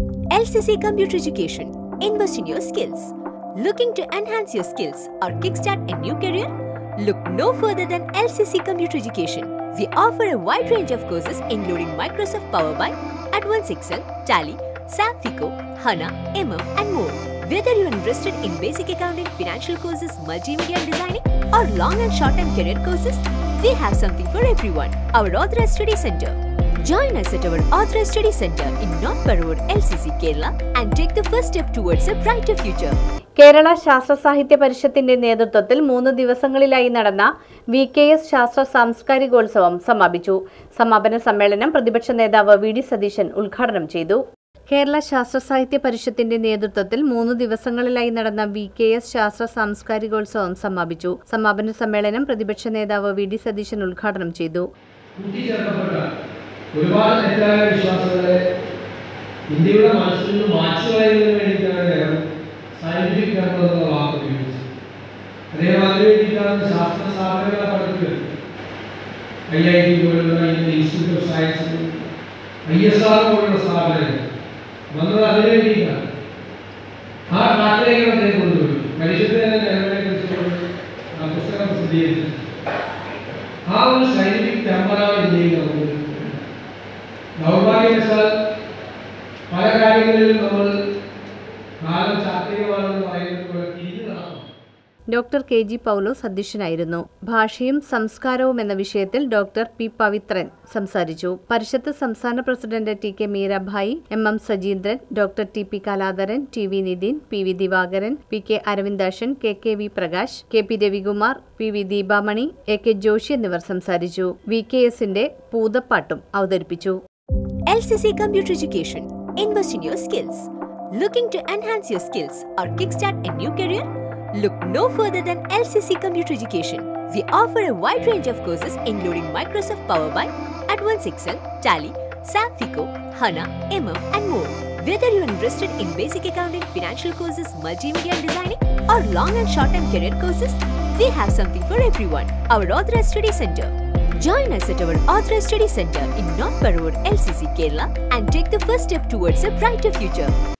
LCC Computer Education. Invest in your skills. Looking to enhance your skills or kickstart a new career? Look no further than LCC Computer Education. We offer a wide range of courses including Microsoft Power BI, Advanced Excel, Tally, SAP FICO, HANA, and more. Whether you are interested in basic accounting, financial courses, multimedia and designing, or long and short-term career courses, we have something for everyone. Our Authorized Study Center. Join us at our Authorized Study Center in North Parur, LCC, Kerala, and take the first step towards a brighter future. Kerala ശാസ്ത്ര സാഹിത്യ പരിഷത്തിന്റെ നേതൃത്വത്തിൽ 3 ദിവസങ്ങളിലായി നടന്ന VKS ശാസ്ത്ര സാംസ്കാരികോത്സവം സമാപിച്ചു. സമാപന സമ്മേളനം പ്രതിപക്ഷ നേതാവ് വി.ഡി. സതീശൻ ഉദ്ഘാടനം ചെയ്തു. കേരള ശാസ്ത്ര സാഹിത്യ പരിഷത്തിന്റെ നേതൃത്വത്തിൽ 3 ദിവസങ്ങളിലായി നടന്ന VKS ശാസ്ത്ര സാംസ്കാരികോത്സവം സമാപിച്ചു. സമാപന സമ്മേളനം പ്രതിപക്ഷ നേതാവ് വി.ഡി. സതീശൻ ഉദ്ഘാടനം ചെയ്തു. ഒരുപാട് തെറ്റായ വിശ്വാസങ്ങളെ ഇന്ത്യയുടെ മനസ്സിൽ നിന്ന് മാറ്റുകളയുന്നതിന് വേണ്ടിയിട്ടാണ് സയന്റിഫിക് ടെമ്പർ എന്ന വാക്ക് ഉപയോഗിച്ചത്. അദ്ദേഹം അതിനുവേണ്ടിയിട്ടാണ് ശാസ്ത്ര സ്ഥാപനങ്ങളെ പഠിക്കുന്നത്. IIT പോലുള്ള ഇൻസ്റ്റിറ്റ്യൂട്ട് ഓഫ് സയൻസ്, ISR പോലുള്ള സ്ഥാപനങ്ങൾ വന്നത് അതിനു വേണ്ടിയിട്ടാണ്. ആ ട്രാക്കിലേക്ക് അദ്ദേഹം കൊണ്ടുപോയി മനുഷ്യന്റെ കുറിച്ചുകൊണ്ട് പുസ്തകം പ്രസിദ്ധീകരിച്ചു. ആ ഒരു സയന്റിഫിക് ടെമ്പറാണ് ഇന്ത്യയിൽ നമുക്ക്. ദൗർഭാഗ്യവശാൽ പല കാര്യങ്ങളിലും നമ്മൾ കാലം ചാക്രികമാണെന്ന് പറയുന്നത് പോലെ തിരിഞ്ഞു നടക്കണം. ഡോക്ടർ KG പൗലോസ് അധ്യക്ഷനായിരുന്നു. ഭാഷയും സംസ്കാരവും എന്ന വിഷയത്തിൽ ഡോക്ടർ P. പവിത്രൻ സംസാരിച്ചു. പരിഷത്ത് സംസ്ഥാന president TK Meerabai, MM Sajeendran, doctor TP Kaladharan, TV Nithin, PV Divakaran, PK Aravindakshan, KKV Prakash, KP Ravikumar, PV Deepamani, AK Joshi എന്നിവർ സംസാരിച്ചു. VKSന്റെ പൂതപ്പാട്ടും അവതരിപ്പിച്ചു. LCC Computer Education. Invest in your skills. Looking to enhance your skills or kickstart a new career? Look no further than LCC Computer Education. We offer a wide range of courses including Microsoft Power BI, Advanced Excel, Tally, SAP FICO, HANA, and more. Whether you are interested in basic accounting, financial courses, multimedia and designing, or long and short-term career courses, we have something for everyone. Our Authorized Study Center. Join us at our Authorized Study Center in North Parur, LCC, Kerala, and take the first step towards a brighter future.